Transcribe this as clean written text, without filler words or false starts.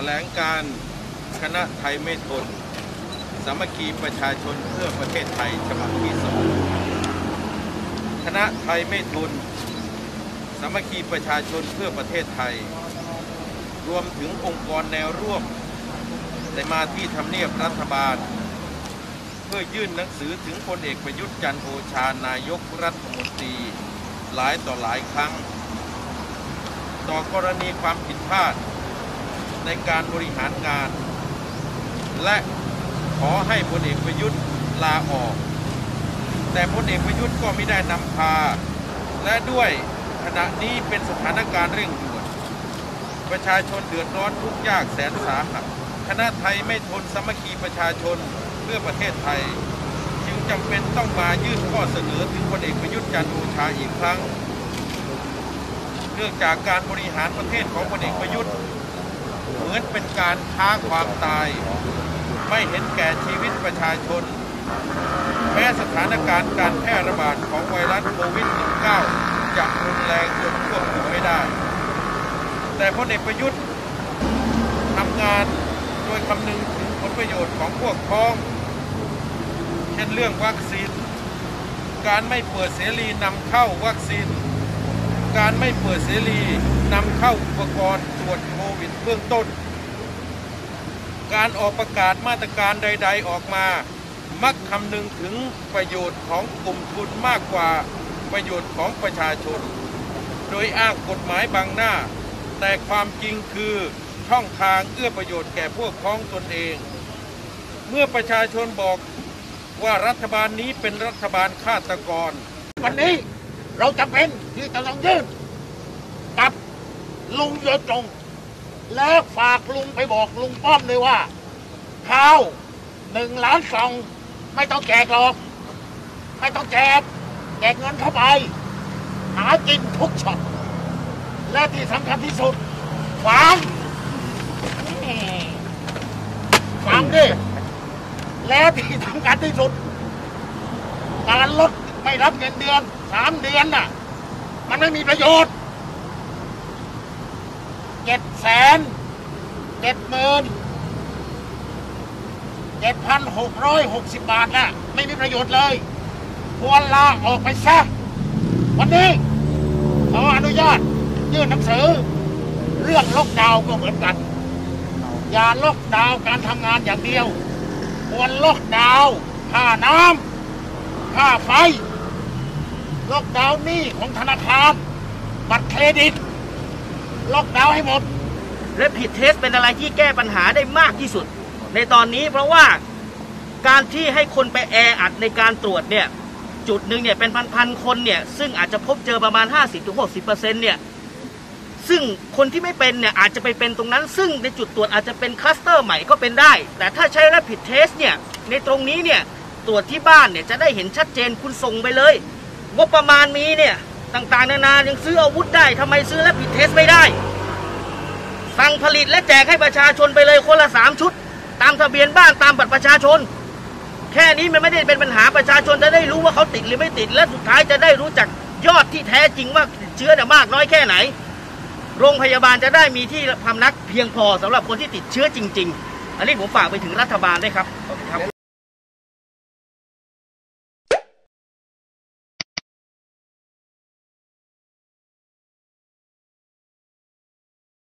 ลงการคณะไทยไม่ทนสามัคคีประชาชนเพื่อประเทศไทยฉบับที่2คณะไทยไม่ทนสามัคคีประชาชนเพื่อประเทศไทยรวมถึงองค์กรแนวร่วมได้มาที่ทำเนียบรัฐบาลเพื่อยื่นหนังสือถึงพลเอกประยุทธ์จันทร์โอชานายกรัฐมนตรีหลายต่อหลายครั้งต่อกรณีความผิดพลาดในการบริหารงานและขอให้พลเอกประยุทธ์ลาออกแต่พลเอกประยุทธ์ก็ไม่ได้นำพาและด้วยขณะนี้เป็นสถานการณ์เร่งด่วนประชาชนเดือดร้อนทุกข์ยากแสนสาหัสคณะไทยไม่ทนสามัคคีประชาชนเพื่อประเทศไทยจึงจำเป็นต้องมายื่นข้อเสนอถึงพลเอกประยุทธ์จันทร์โอชาอีกครั้งเนื่องจากการบริหารประเทศของพลเอกประยุทธ์เหมือนเป็นการท้าความตายไม่เห็นแก่ชีวิตประชาชนแม้สถานการณ์การแพร่ระบาดของไวรัสโควิด -19 จะรุนแรงจนควบคุมไม่ได้แต่พลเอกประยุทธ์ทำงานโดยคำนึงถึงผลประโยชน์ของพวกพ้องเช่นเรื่องวัคซีนการไม่เปิดเสรีนำเข้าวัคซีนการไม่เปิดเสรีนำเข้าอุปกรณ์ตรวจโควิดเบื้องต้นการออกประกาศมาตรการใดๆออกมามักคำนึงถึงประโยชน์ของกลุ่มทุนมากกว่าประโยชน์ของประชาชนโดยอ้างกฎหมายบังหน้าแต่ความจริงคือช่องทางเอื้อประโยชน์แก่พวกพ้องตนเองเมื่อประชาชนบอกว่ารัฐบาลนี้เป็นรัฐบาลฆาตกรวันนี้เราจำเป็นที่จะต้องยื่นกับลุงโดยตรงแล้วฝากลุงไปบอกลุงป้อมเลยว่าข้าว1 ล้านซองไม่ต้องแจกหรอกไม่ต้องแจกเงินเข้าไปหากินทุกช็อตและที่สำคัญที่สุดฟังดิและที่สำคัญที่สุดการลดไม่รับเงินเดือน3 เดือนน่ะมันไม่มีประโยชน์777,660 บาทน่ะไม่มีประโยชน์เลยควรลาออกไปซะวันนี้ขออนุญาตยื่นหนังสือเรื่องล็อกดาวน์ก็เหมือนกันอย่าล็อกดาวน์การทำงานอย่างเดียวควรล็อกดาวน์ค่าน้ำค่าไฟล็อกดาวน์หนี้ของธนาคารบัตรเครดิตล็อกดาวน์ให้หมดและผิดเทสเป็นอะไรที่แก้ปัญหาได้มากที่สุดในตอนนี้เพราะว่าการที่ให้คนไปแออัดในการตรวจเนี่ยจุดหนึ่งเนี่ยเป็นพันคนเนี่ยซึ่งอาจจะพบเจอประมาณ 50-60% เนี่ยซึ่งคนที่ไม่เป็นเนี่ยอาจจะไปเป็นตรงนั้นซึ่งในจุดตรวจอาจจะเป็นคลัสเตอร์ใหม่ก็เป็นได้แต่ถ้าใช้และผิดเทสเนี่ยในตรงนี้เนี่ยตรวจที่บ้านเนี่ยจะได้เห็นชัดเจนคุณส่งไปเลยงบประมาณมีเนี่ยต่างๆนานายังซื้ออาวุธได้ทำไมซื้อและผิดเทสไม่ได้สั่งผลิตและแจกให้ประชาชนไปเลยคนละ3 ชุดตามทะเบียนบ้านตามบัตรประชาชนแค่นี้มันไม่ได้เป็นปัญหาประชาชนจะได้รู้ว่าเขาติดหรือไม่ติดและสุดท้ายจะได้รู้จักยอดที่แท้จริงว่าติดเชื้อเนี่ยมากน้อยแค่ไหนโรงพยาบาลจะได้มีที่พำนักเพียงพอสำหรับคนที่ติดเชื้อจริงๆอันนี้ผมฝากไปถึงรัฐบาลด้วยครับ